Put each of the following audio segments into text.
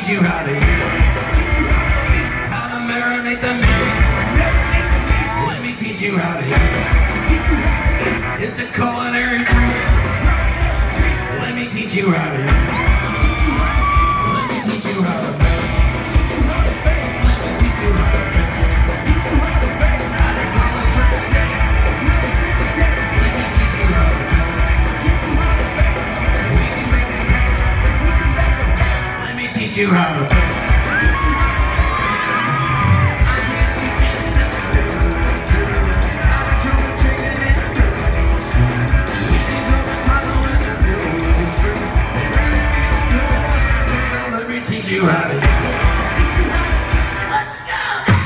you how to marinate the meat. Let me teach you how to it's a culinary treat. Let me teach you how to let me teach you how to let me teach you how to grill a strip steak. Let me teach you how to we can make a cake. Let me teach you how to teach you how to let's go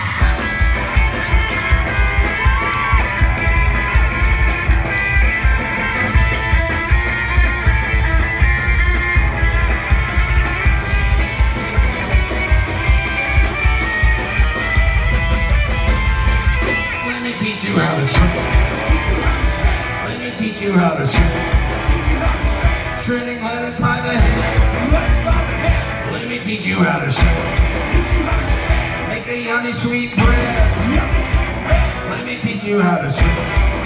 let me teach you how to shred. Let me teach you how to shred. Shredding lettuce by the head. Let me teach you how to shred. Make a yummy sweet bread. Let me teach you how to shred.